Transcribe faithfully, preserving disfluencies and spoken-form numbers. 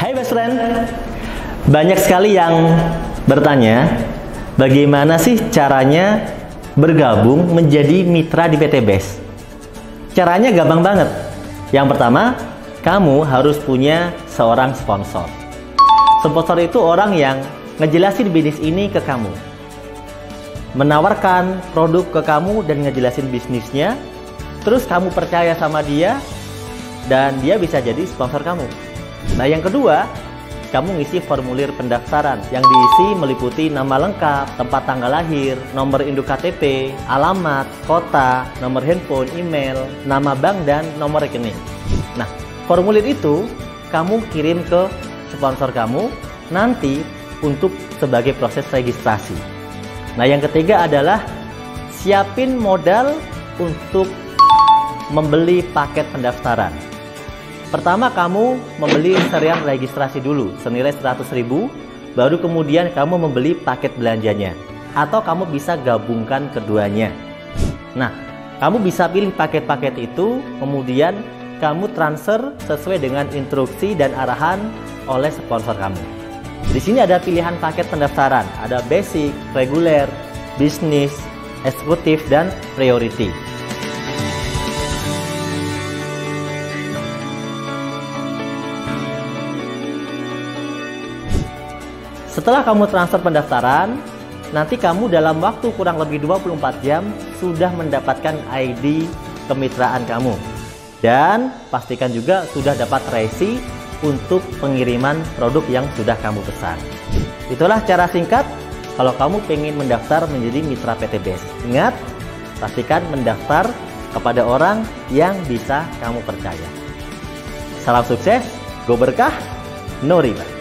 Hai best friend, banyak sekali yang bertanya bagaimana sih caranya bergabung menjadi mitra di P T Best. Caranya gampang banget. Yang pertama, kamu harus punya seorang sponsor. Sponsor itu orang yang ngejelasin bisnis ini ke kamu, menawarkan produk ke kamu dan ngejelasin bisnisnya. Terus kamu percaya sama dia dan dia bisa jadi sponsor kamu. Nah, yang kedua, kamu ngisi formulir pendaftaran yang diisi meliputi nama lengkap, tempat tanggal lahir, nomor induk K T P, alamat, kota, nomor handphone, email, nama bank, dan nomor rekening. Nah, formulir itu kamu kirim ke sponsor kamu nanti untuk sebagai proses registrasi. Nah, yang ketiga adalah siapin modal untuk membeli paket pendaftaran. Pertama, kamu membeli serial registrasi dulu senilai seratus ribu, baru kemudian kamu membeli paket belanjanya, atau kamu bisa gabungkan keduanya. Nah, kamu bisa pilih paket-paket itu, kemudian kamu transfer sesuai dengan instruksi dan arahan oleh sponsor kamu. Di sini ada pilihan paket pendaftaran, ada basic, reguler, bisnis, eksekutif, dan priority. Setelah kamu transfer pendaftaran, nanti kamu dalam waktu kurang lebih dua puluh empat jam sudah mendapatkan I D kemitraan kamu. Dan pastikan juga sudah dapat resi untuk pengiriman produk yang sudah kamu pesan. Itulah cara singkat kalau kamu pengen mendaftar menjadi mitra P T Best. Ingat, pastikan mendaftar kepada orang yang bisa kamu percaya. Salam sukses, go berkah, no riba.